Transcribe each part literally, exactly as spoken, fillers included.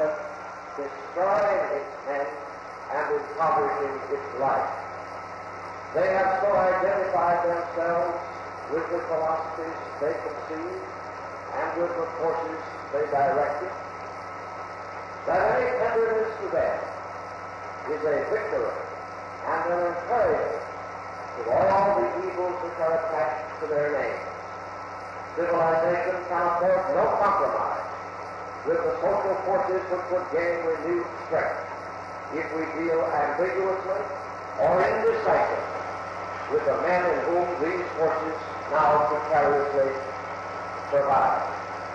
manifest, destroying its men and impoverishing its life. They have so identified themselves with the philosophies they conceive and with the forces they directed, that any tenderness to them is a victory and an encouragement to all the evils which are attached to their name. Civilization can afford no compromise with the social forces which would gain renewed strength if we deal ambiguously or indecisively with the men in whom these forces now precariously survive.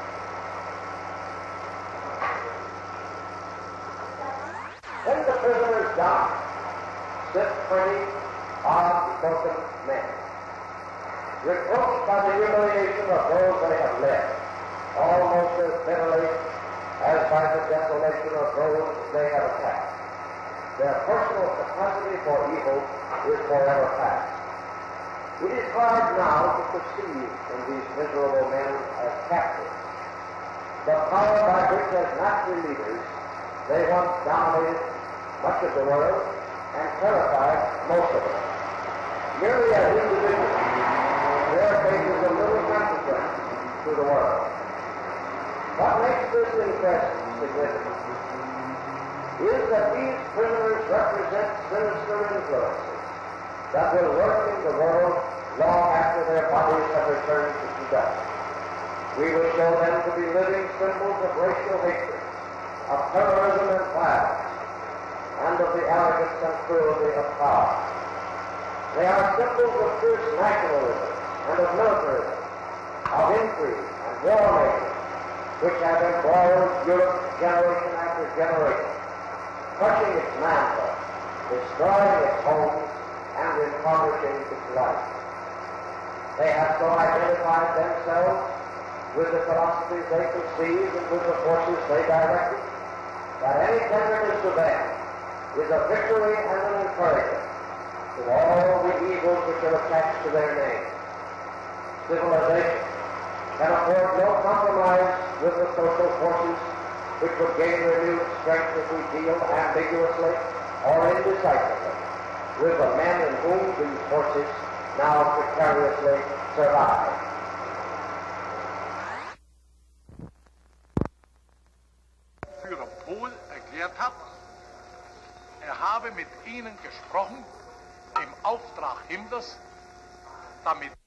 When the prisoners die, sit twenty odd-spoken men, reproached by the humiliation of those they have left, almost as bitterly as by the desolation of those they have attacked. Their personal capacity for evil is forever past. It is hard now to perceive in these miserable men as captives the power by which, as natural leaders, they once dominated much of the world and terrified most of it. Merely as individuals, their fate is of little consequence to the world. What makes this interest significant is that these prisoners represent sinister influences that will work in the world long after their bodies have returned to dust. We will show them to be living symbols of racial hatred, of terrorism and violence, and of the arrogance and cruelty of power. They are symbols of fierce nationalism and of militarism, of intrigue and war-making, which have embroiled Europe generation after generation, crushing its manhood, destroying its homes, and impoverishing its life. They have so identified themselves with the philosophies they conceived and with the forces they directed, that any tenderness to them is a victory and an encouragement to all the evils which are attached to their name. Civilization can afford no compromise with the social forces which would gain renewed strength if we deal ambiguously or indecisively with the men in whom these forces now precariously survive. Für wohl erklärt hat, er habe mit ihnen gesprochen im Auftrag Himmlers, damit